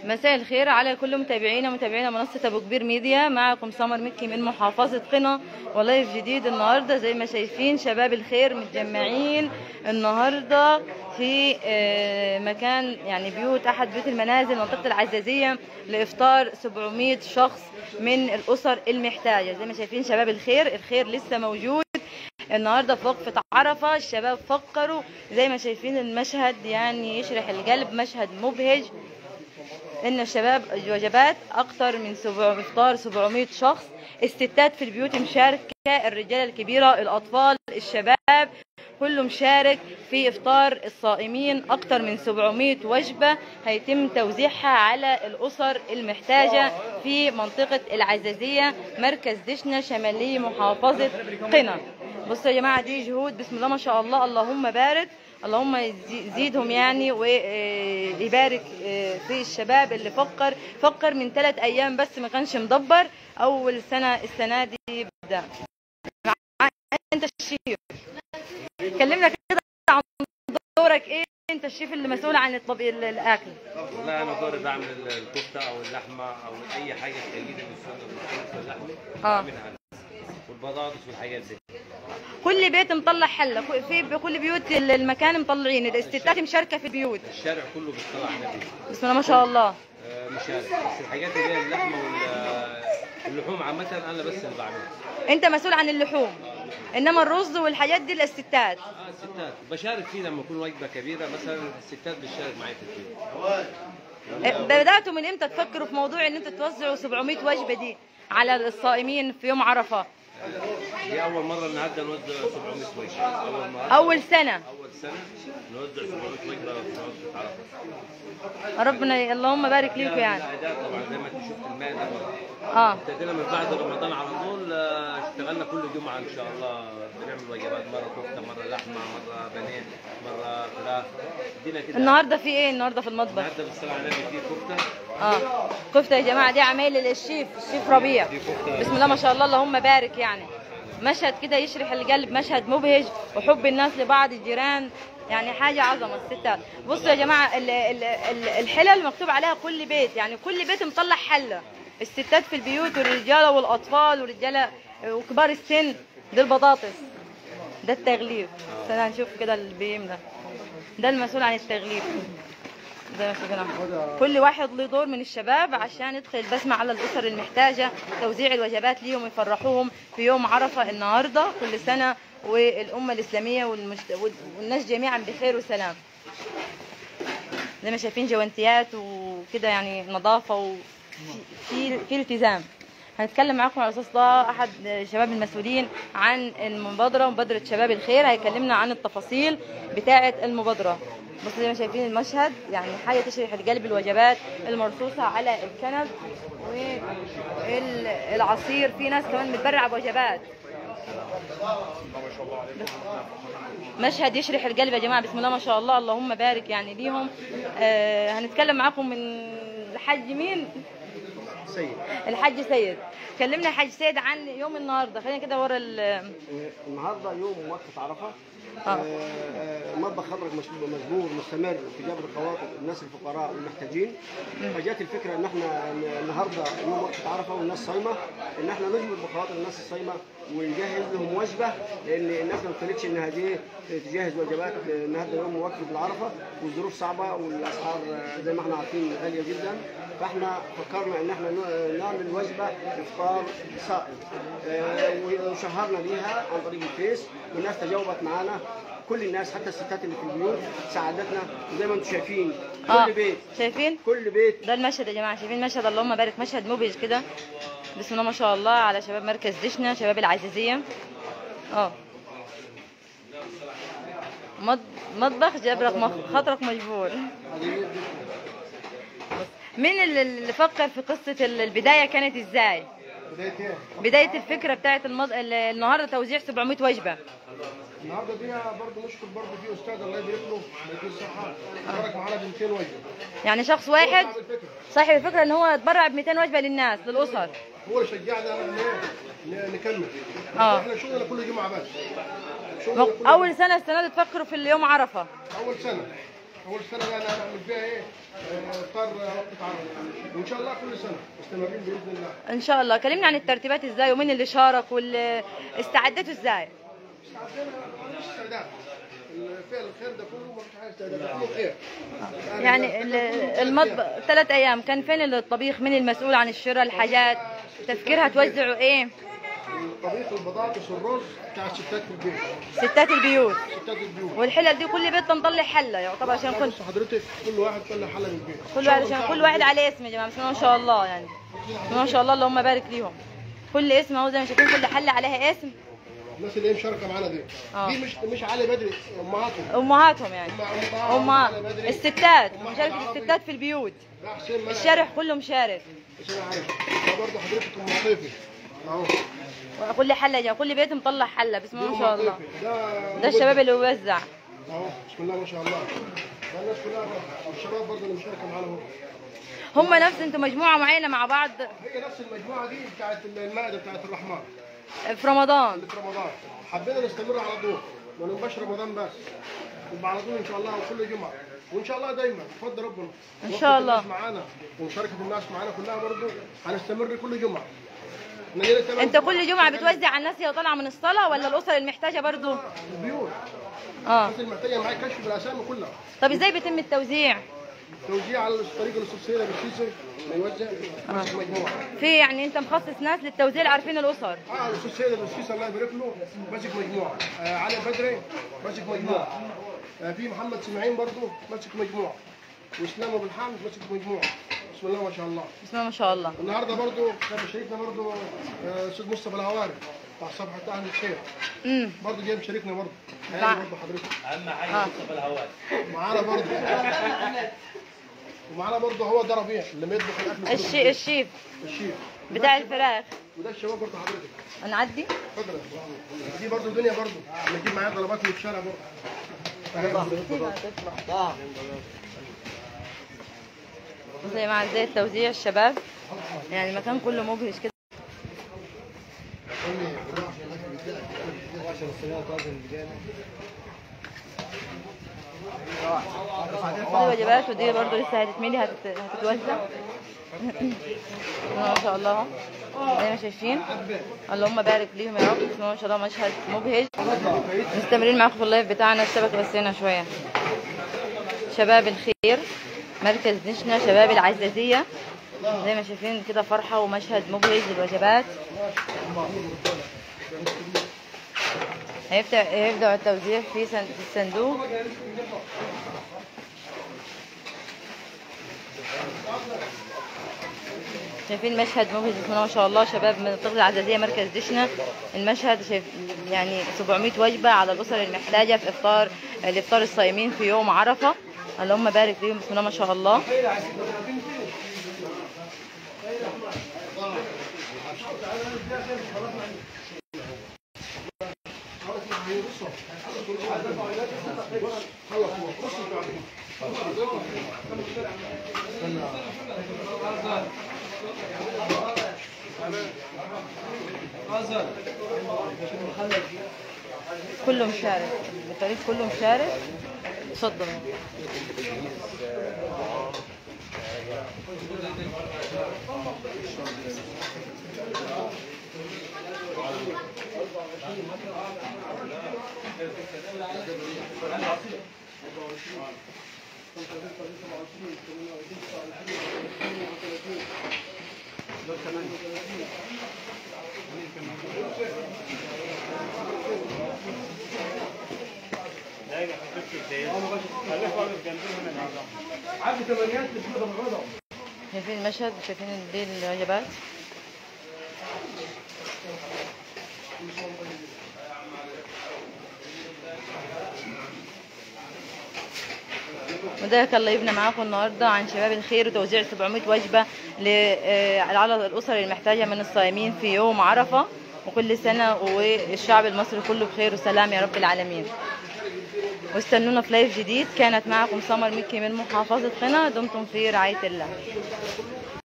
مساء الخير على كل متابعينا منصة أبو كبير ميديا. معكم سمر مكي من محافظة قنا، ولايف جديد النهارده. زي ما شايفين شباب الخير متجمعين النهارده في مكان يعني بيوت أحد بيوت المنازل منطقة العزازية لإفطار 700 شخص من الأسر المحتاجة. زي ما شايفين شباب الخير لسه موجود النهارده في وقفة عرفة. الشباب فكروا زي ما شايفين المشهد يعني يشرح القلب، مشهد مبهج. ان الشباب وجبات اكتر من افطار 700 شخص. الستات في البيوت مشاركه، الرجال الكبيره، الاطفال، الشباب، كله مشارك في افطار الصائمين. اكتر من 700 وجبه هيتم توزيعها على الاسر المحتاجه في منطقه العزازيه، مركز دشنه، شمالي محافظه قنا. بصوا يا جماعه، دي جهود بسم الله ما شاء الله، اللهم بارك، اللهم يزيدهم يعني ويبارك في الشباب اللي فكر من 3 أيام بس، ما كانش مدبر. اول السنه دي بدا. انت الشيف، كلمنا كده عن دورك ايه؟ انت الشيف اللي مسؤول عن الاكل. والله انا دوري بعمل الكفته او اللحمه او اي حاجه تجديد من اللحمه بعملها، والبطاطس والحاجات دي. كل بيت مطلع حله، في كل بيوت المكان مطلعين، الستات مشاركه في البيوت، الشارع كله بيطلع على بسم الله ما شاء الله. مشارك، بس الحاجات اللي هي اللحمه واللحوم عامه انا بس اللي بعملها. انت مسؤول عن اللحوم، انما الرز والحاجات دي للستات. الستات بشارك فيه لما يكون وجبه كبيره مثلا، الستات بتشارك معايا في الفيديو. بداتوا من امتى تفكروا في موضوع ان انتوا توزعوا 700 وجبه دي على الصائمين في يوم عرفه؟ دي اول مره النهارده نوزع 700 وجبه. اول سنه نوزع 700 وجبه في وقفه عرفه. ربنا اللهم بارك ليكم يعني. طبعا زي ما انت شفت المائده ابتدينا من بعد رمضان على طول، اشتغلنا كل جمعه ان شاء الله بنعمل وجبات، مره كفته، مره لحمه، مره بانيه، مره فراخ. ادينا كده. النهارده في ايه النهارده في المطبخ؟ النهارده بالصلاه على النبي في كفته. كفته يا جماعه، دي عمايل الشيف ربيع، بسم الله ما شاء الله، اللهم بارك يعني. مشهد كده يشرح القلب، مشهد مبهج، وحب الناس لبعض، الجيران، يعني حاجه عظمه. الستات بصوا يا جماعه، الحلل مكتوب عليها كل بيت، يعني كل بيت مطلع حله. الستات في البيوت والرجاله والاطفال والرجاله وكبار السن. دي البطاطس، ده التغليف. استنى نشوف كده اللي بيملى، ده المسؤول عن التغليف. زي ما شفنا كل واحد له دور من الشباب عشان يدخل البسمه على الاسر المحتاجه، توزيع الوجبات ليهم ويفرحوهم في يوم عرفه النهارده. كل سنه والامه الاسلاميه والناس جميعا بخير وسلام. زي ما شايفين جوانتيات وكده، يعني نظافه وفي التزام. هنتكلم معاكم على اساس ده احد الشباب المسؤولين عن المبادره، مبادره شباب الخير، هيكلمنا عن التفاصيل بتاعه المبادره. بس زي ما شايفين المشهد يعني حاجه تشرح القلب، الوجبات المرصوصه على الكنب والعصير، في ناس كمان متبرعه بوجبات. مشهد يشرح القلب يا جماعه، بسم الله ما شاء الله، اللهم بارك يعني ليهم. هنتكلم معاكم من الحاج مين؟ سيد. الحاج سيد. كلمنا يا حاج سيد عن يوم النهارده، خلينا كده ورا النهارده يوم وقفه عرفه. مطبخ خضرك مجبور مستمر في جبر خواطر الناس الفقراء والمحتاجين. فجات الفكره ان احنا النهارده يوم وقفه عرفه والناس صايمه، ان احنا نجبر بخواطر الناس الصايمه ونجهز لهم وجبه، لان الناس ما قالتش انها دي تجهز وجبات النهارده يوم وقفه العرفه، والظروف صعبه والاسعار زي ما احنا عارفين غاليه جدا. فاحنا فكرنا ان احنا نعمل وجبه افطار صائم، وشهرنا بيها عن طريق الفيس، والناس تجاوبت معانا. كل الناس حتى الستات اللي في البيوت ساعدتنا، وزي ما انتم شايفين كل بيت، شايفين كل بيت. ده المشهد يا جماعه، شايفين المشهد، اللهم بارك، مشهد مبهج كده، بسم الله ما شاء الله على شباب مركز دشنه، شباب العزازيه. مطبخ جبرك خاطرك مجبور. مين اللي فكر في قصه البدايه كانت ازاي؟ بدايه الفكره بتاعت النهارده توزيع 700 وجبه. النهارده دي برضه نشكر برضه في استاذ الله يبارك له يديه الصحه، اشترك معانا ب 200 وجبه. يعني شخص واحد صاحب الفكره ان هو اتبرع ب 200 وجبه للناس للاسر. هو اللي شجعنا نكمل. احنا شغلنا كل جمعه بس. اول سنه السنه دي تفكروا في اليوم عرفه. اول سنه. اول سنه بقى هنعمل فيها ايه؟ افطار وقت عرفه، وان شاء الله كل سنه مستمرين باذن الله. ان شاء الله. كلمنا عن الترتيبات ازاي ومين اللي شارك واستعدتوا ازاي؟ استعدينا مفيش استعداد، الفعل الخير ده كله مفيش حاجه استعداد، كله خير. يعني المطبخ 3 ايام كان فين الطبيخ؟ مين المسؤول عن الشراء الحاجات؟ تفكيرها توزعوا ايه؟ الطبيخ البطاطس والرز بتاع الستات في البيت. ستات البيوت. ستات البيوت. والحلل دي كل بيت مطلع حله يعتبر عشان كل بص حضرتك كل واحد طلع حله من البيت. كل واحد عشان كل واحد عليه اسم يا جماعه، بسم الله ما شاء الله يعني. بسم الله ما شاء الله اللهم بارك ليهم. كل اسم اهو زي ما شايفين، كل حله عليها اسم. الناس اللي هي مشاركه معانا دي مش علي بدري، امهاتهم يعني امهات الستات، مشاركه الستات في البيوت. الشارع كله مشارك. ده برضه حضرتك ام عطيفي اهو، كل حله كل بيت مطلع حله، بسم الله ما شاء الله. ده الشباب اللي بيوزع اهو، بسم الله ما شاء الله. ده الناس كلها والشباب برضه اللي مشاركه معانا اهو. هم نفس انتوا مجموعه معينه مع بعض؟ هي نفس المجموعه دي بتاعت المائده بتاعت الرحمن في رمضان. اللي في رمضان حبينا نستمر على طول، ما نبقاش رمضان بس، يبقى على طول ان شاء الله وكل جمعه، وان شاء الله دايما بفضل ربنا ان شاء الله الناس معانا ومشاركه الناس معانا كلها برضه هنستمر كل جمعه. انت كل جمعه بتوزع على الناس هي طالعه من الصلاه ولا الاسر المحتاجه برضه؟ البيوت. الناس المحتاجه معاك كشف بالاسامي كلها. طب ازاي بيتم التوزيع؟ توزيع على طريق الاستاذ بالسيسي يوزع مجموعه. في يعني انت مخصص ناس للتوزيع عارفين الاسر؟ الاستاذ بالسيسي الله يبارك له ماسك مجموعه، علي بدري ماسك مجموعه، في محمد سماعين برضه ماسك مجموعه، واسلام ابو الحامد ماسك مجموعه. بسم الله ما شاء الله. بسم الله ما شاء الله. النهارده برضه كان شريكنا برضه استاذ مصطفى الهواري بتاع صفحه اهل الخير. برضه جاي مشاركنا برضه. برضه حضرتك. اهم حاجه مصطفى الهواري. معانا برضه. ومعانا برضه هو ده ربيع اللي بيطبخ الاكل. الشيف بتاع الفراخ. وده الشباب برضه حضرتك. هنعدي؟ اتفضل. دي برضه الدنيا برضه بنجيب معايا طلبات من الشارع برضه. زي مع ازاي التوزيع الشباب يعني المكان كله مبهج كده. دي وجبات ودي برضه لسه هتتملي هتتوزع. ما شاء الله زي ما شايفين، اللهم بارك ليهم يا رب. بسم الله ما شاء الله مشهد مبهج. مستمرين معاكم في اللايف بتاعنا. الشبكه بس هنا شويه. شباب الخير مركز دشنا، شباب العزازيه زي ما شايفين كده، فرحه ومشهد مبهج للوجبات. هيبدأ التوزيع في الصندوق. شايفين مشهد مبهج بسم الله ما شاء الله. شباب من منطقة العزازية مركز دشنا، المشهد شايف يعني 700 وجبة على الأسر المحتاجة في الإفطار الصائمين في يوم عرفة. اللهم بارك ليهم بسم الله ما شاء الله. كله مشارك، الفريق كله مشارك. اتفضل. شايفين المشهد، شايفين دي الوجبات. وده كان لايفنا معاكم النهارده عن شباب الخير وتوزيع 700 وجبه على الاسر المحتاجه من الصائمين في يوم عرفه. وكل سنه والشعب المصري كله بخير وسلام يا رب العالمين. واستنونا في لايف جديد. كانت معكم سمر مكي من محافظه قنا. دمتم في رعايه الله.